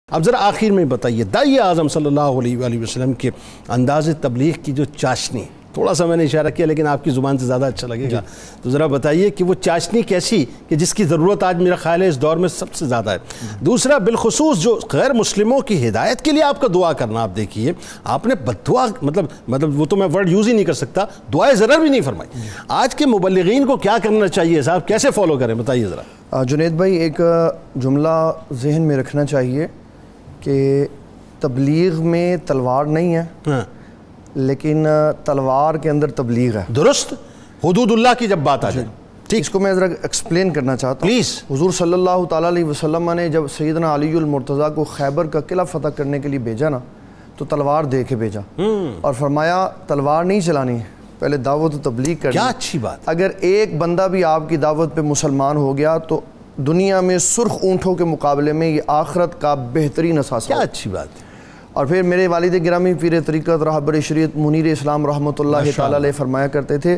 اب ذرا آخر میں بتائیے داعی اعظم صلی اللہ علیہ وآلہ وسلم کے انداز تبلیغ کی جو چاشنی، تھوڑا سا میں نے اشارہ کیا لیکن آپ کی زبان سے زیادہ اچھا لگے گا، تو ذرا بتائیے کہ وہ چاشنی کیسی کہ جس کی ضرورت آج میرا خیال ہے اس دور میں سب سے زیادہ ہے۔ دوسرا بالخصوص جو غیر مسلموں کی ہدایت کے لیے آپ کا دعا کرنا، آپ دیکھیے آپ نے بددعا مطلب وہ تو میں ورڈ یوز ہی نہیں کر سکتا، دعائے ضرر بھی نہیں فرمائی۔ آج کے مبلغین کو کیا کرنا چاہیے صاحب، کیسے فالو کریں بتائیے ذرا۔ جنید بھائی ایک جملہ ذہن میں رکھنا چاہیے کہ تبلیغ میں تلوار نہیں ہے لیکن تلوار کے اندر تبلیغ ہے۔ درست، حدود اللہ کی جب بات آ جائے ٹھیک، اس کو میں ذرا ایکسپلین کرنا چاہتا ہوں پلیز۔ حضور صلی اللہ تعالیٰ علیہ وسلم نے جب سیدنا علی المرتضیٰ کو خیبر کا قلعہ فتح کرنے کے لیے بھیجا نا، تو تلوار دے کے بھیجا اور فرمایا تلوار نہیں چلانی ہے، پہلے دعوت و تبلیغ کرنی۔ کیا اچھی بات۔ اگر ایک بندہ بھی آپ کی دعوت پہ مسلمان ہو گیا تو دنیا میں سرخ اونٹوں کے مقابلے میں یہ آخرت کا بہترین اثاثہ۔ کیا اچھی بات۔ اور پھر میرے والد گرامی پیر طریقت رہبر شریعت منیر اسلام رحمۃ اللہ تعالیٰ علیہ فرمایا کرتے تھے،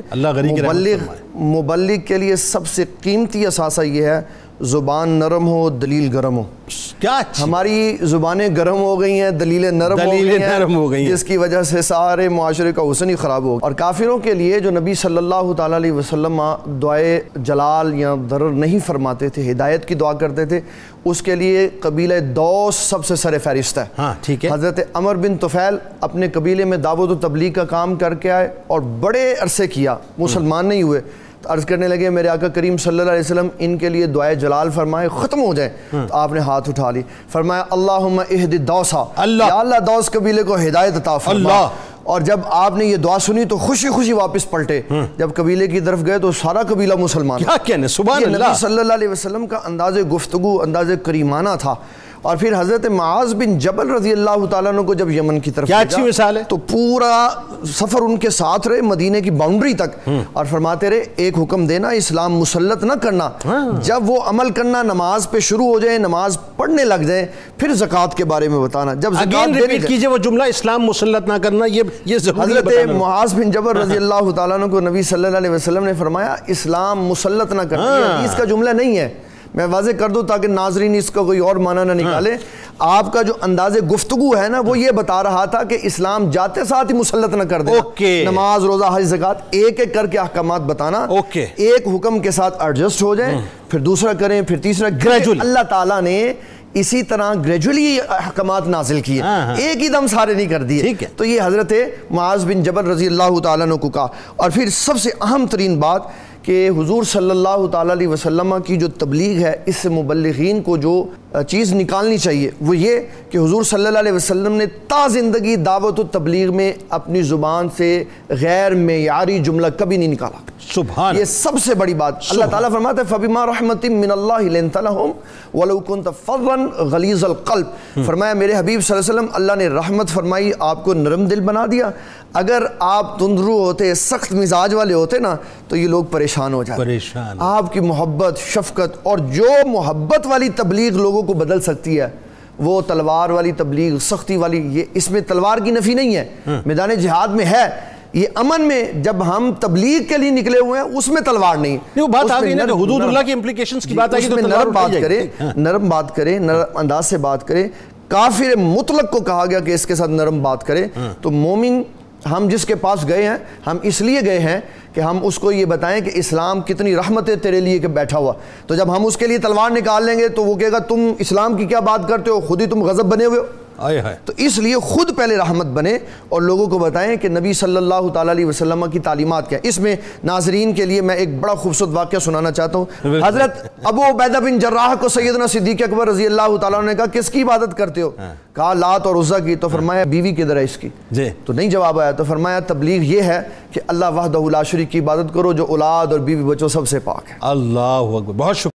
مبلغ کے لیے سب سے قیمتی اثاثہ یہ ہے زبان نرم ہو دلیل گرم ہو۔ کیا ہماری زبانیں گرم ہو گئی ہیں، دلیلیں نرم ہو گئی ہیں، جس کی وجہ سے سارے معاشرے کا حسن ہی خراب ہو گیا۔ اور کافروں کے لیے جو نبی صلی اللہ تعالیٰ علیہ وسلم دعائے جلال یا ضرر نہیں فرماتے تھے، ہدایت کی دعا کرتے تھے، اس کے لیے قبیلہ دوس سب سے سر فہرست ہے۔ ہاں ٹھیک ہے۔ حضرت عمر بن طفیل اپنے قبیلے میں دعوت و تبلیغ کا کام کر کے آئے اور بڑے عرصے کیا، مسلمان نہیں ہوئے، عرض کرنے لگے میرے آقا کریم صلی اللہ علیہ وسلم ان کے لیے دعائے جلال فرمائے، ختم ہو جائیں۔ تو آپ نے ہاتھ اٹھا لی، فرمایا اللہم اہد دوسا، یا اللہ دوس قبیلے کو ہدایت عطا فرما۔ اور جب آپ نے یہ دعا سنی تو خوشی خوشی واپس پلٹے، جب قبیلے کی طرف گئے تو سارا قبیلہ مسلمان۔ کیا کہنے، سبحان اللہ۔ نبی صلی اللہ علیہ وسلم کا انداز گفتگو، انداز کریمانہ تھا۔ اور پھر حضرت معاذ بن جبل رضی اللہ تعالیٰ عنہ کو جب یمن کی طرف کیا اچھی مثال ہے، تو پورا سفر ان کے ساتھ رہے مدینے کی باؤنڈری تک، اور فرماتے رہے ایک حکم دینا، اسلام مسلط نہ کرنا، جب وہ عمل کرنا نماز پہ شروع ہو جائیں، نماز پڑھنے لگ جائیں، پھر زکوٰۃ کے بارے میں بتانا۔ جب اگین ریپیٹ کیجئے وہ جملہ، اسلام مسلط نہ کرنا، یہ ضروری ہے۔ حضرت معاذ بن جبل رضی اللہ تعالیٰ عنہ کو نبی صلی اللہ علیہ وسلم نے فرمایا اسلام مسلط نہ کرنا، یہ حدیث کا جملہ نہیں ہے، میں واضح کر دوں تاکہ ناظرین اس کا کوئی اور معنی نہ نکالے۔ آپ کا جو انداز گفتگو ہے نا وہ یہ بتا رہا تھا کہ اسلام جاتے ساتھ ہی مسلط نہ کر دے، نماز روزہ حج زکوٰۃ ایک ایک کر کے احکامات بتانا، ایک حکم کے ساتھ ایڈجسٹ ہو جائیں، پھر دوسرا کریں، پھر تیسرا۔ اللہ تعالیٰ نے اسی طرح گریجولی احکامات نازل کیے، ایک ہی دم سارے نہیں کر دیے۔ تو یہ حضرت معاذ بن جبل رضی اللہ تعالیٰ عنہ کو کہا۔ اور پھر سب سے اہم ترین بات کہ حضور صلی اللہ تعالیٰ علیہ وسلم کی جو تبلیغ ہے، اس سے مبلغین کو جو چیز نکالنی چاہیے وہ یہ کہ حضور صلی اللہ علیہ وسلم نے تا زندگی دعوت و تبلیغ میں اپنی زبان سے غیر معیاری جملہ کبھی نہیں نکالا۔ سبحان، یہ سب سے بڑی بات۔ اللہ تعالیٰ فرماتا ہے فَبِمَا رَحْمَةٍ مِّنَ اللَّهِ لِنْتَ لَهُمْ وَلَوْ كُنْتَ فَظًّا غَلِيظَ الْقَلْبِ، فرمایا میرے حبیب صلی اللہ علیہ وسلم اللہ نے رحمت فرمائی، آپ کو نرم دل بنا دیا۔ اگر آپ تندرو ہوتے، سخت مزاج والے ہوتے نا تو یہ لوگ پریشان ہو جاتے۔ آپ کی محبت، شفقت اور جو محبت والی تبلیغ لوگوں کو بدل سکتی ہے، وہ تلوار والی تبلیغ، سختی والی، یہ اس میں تلوار کی نفی نہیں ہے، میدان جہاد میں ہے، یہ امن میں جب ہم تبلیغ کے لیے نکلے ہوئے ہیں اس میں تلوار نہیں۔ وہ بات آ گئی نا کہ حدود اللہ کی امپلیکیشنز کی بات آئی تو نرم بات کرے، نرم بات کرے، نرم انداز سے بات کرے۔ کافر مطلق کو کہا گیا کہ اس کے ساتھ نرم بات کرے۔ تو مومن ہم جس کے پاس گئے ہیں، ہم اس لیے گئے ہیں کہ ہم اس کو یہ بتائیں کہ اسلام کتنی رحمت ہے تیرے لیے کہ بیٹھا ہوا۔ تو جب ہم اس کے لیے تلوار نکال لیں گے تو وہ کہے گا تم اسلام کی کیا بات کرتے ہو، خود ہی تم غضب بنے ہوئے ہو۔ تو اس لیے خود پہلے رحمت بنے اور لوگوں کو بتائیں کہ نبی صلی اللہ تعالیٰ علیہ وسلم کی تعلیمات کیا۔ اس میں ناظرین کے لیے میں ایک بڑا خوبصورت واقعہ سنانا چاہتا ہوں۔ حضرت ابو عبیدہ بن جراح کو سیدنا صدیق اکبر رضی اللہ تعالیٰ عنہ نے کہا کس کی عبادت کرتے ہو؟ کہا لات اور عزا کی۔ تو فرمایا بیوی کدھر ہے اس کی؟ تو نہیں جواب آیا۔ تو فرمایا تبلیغ یہ ہے کہ اللہ وحدہ لا شریک کی عبادت کرو جو اولاد اور بیوی بچوں سب سے پاک ہے۔ اللہ اکبر، بہت شکریہ۔